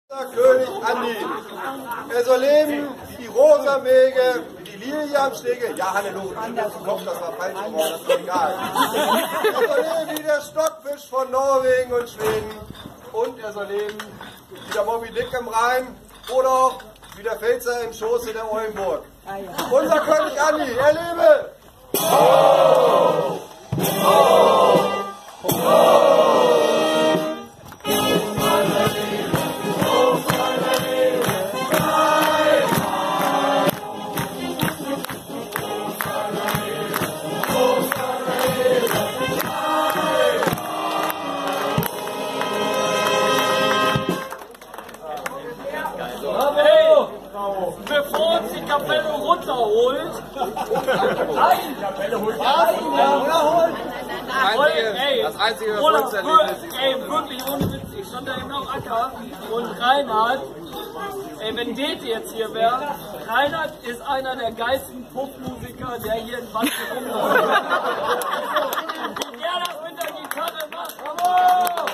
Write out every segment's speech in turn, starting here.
König Andi. Er soll leben wie die Rosamäge, wie die Lilienschläge. Ja, Halleluja, Kopf, das war falsch geworden, das ist egal. Er soll leben wie der Stockfisch von Norwegen und Schweden. Und er soll leben wie der Moby Dick im Rhein oder auch wie der Pfälzer im Schoße der Oldenburg. Unser König Andi, er lebe! Oh! Oh! Oh! Bevor uns die Kapelle runterholt. Nein! Die Kapelle holt runterholt! Das einzige wirklich ohne Witz. Ich stand da eben auf Acker und Reinhard, wenn Dete jetzt hier wäre, Reinhard ist einer der geilsten Popmusiker, der hier in Wacken rumläuft. Wie der das mit der Gitarre macht. Bravo!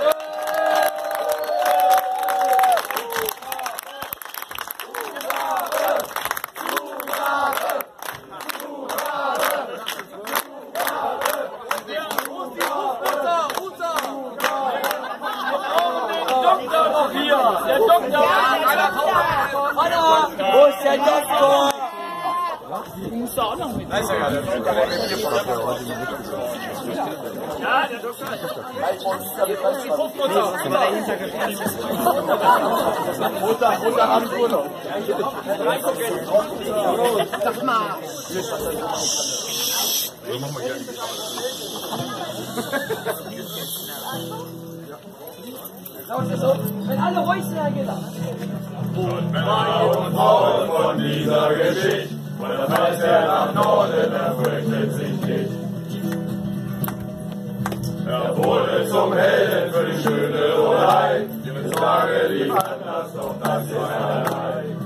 Der Doktor! Anna! Wo ist der Doktor? Du musst da auch noch mit. Ja, der Doktor. Montagabend Urlaub. Sag mal. Wenn alle ruhig sind, dann geht das. Und Männer und Frauen von dieser Geschichte, und das heißt, er nach Norden, er fürchtet sich nicht. Er wurde zum Helden für die schöne Rolei, solange die anders, doch das ist allein.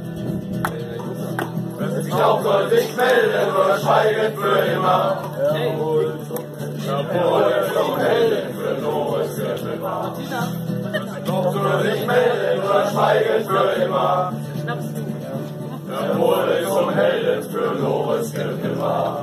Wer sich glaubt, soll sich melden oder schweigen für immer. Er wurde zum Helden für Loris Göttelmann. Doch soll sich melden oder schweigen für immer. Er wurde zum Helden für Loris Göttelmann.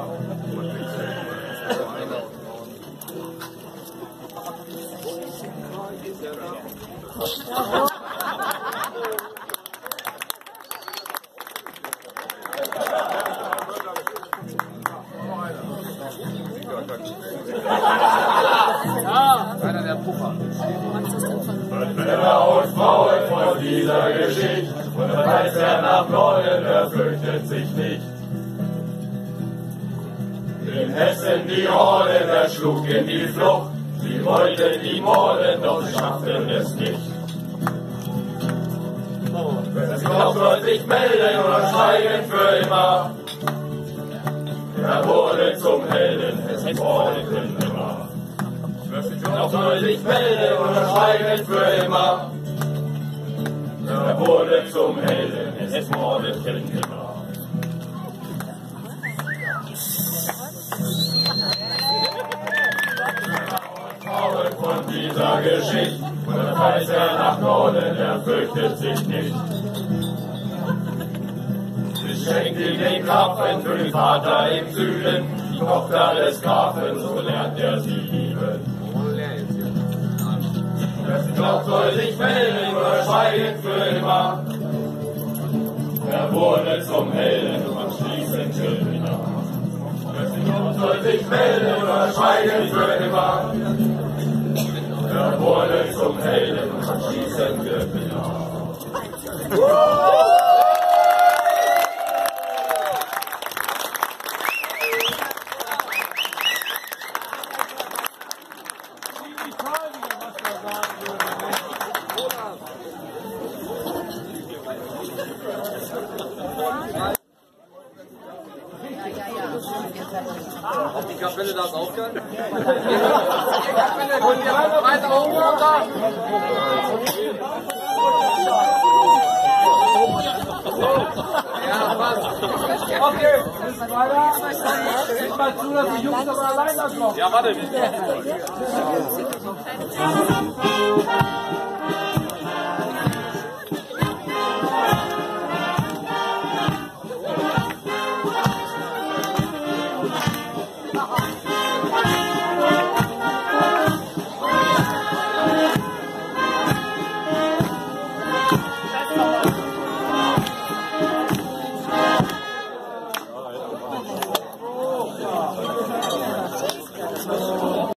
Einer der Puffer. Und Männer und Frauen von dieser Geschichte, und das heißt, er nach Norden, er fürchtet sich nicht. In Hessen die Horden, er schlug in die Flucht, sie wollten die morden, doch sie schafften es nicht. Wer sich glaubt, soll sich melden oder schweigen für immer. Er wurde zum Helden, es mordeten immer. Wer sich glaubt, soll sich melden oder schweigen für immer. Er wurde zum Helden, es mordeten immer. Frauen von dieser Geschichte, und das heißt, er nach Norden, er fürchtet sich nicht. Sie schenkt ihm den Grafen für den Vater im Süden, die Tochter des Grafen, so lernt er sie lieben. Wer sich glaubt, soll sich melden oder schweigen für immer. Er wurde zum Helden und schließend Gewinner. Wer sich glaubt, soll sich melden oder schweigen für immer. Er wurde zum Helden und schließend Gewinner. Ob die Kapelle das auch kann? Die Kapelle könnt ihr weiter oben runter. Ja, passt. Okay, bis weiter. Seht mal zu, dass die Jungs aber allein ankommen. Ja, warte.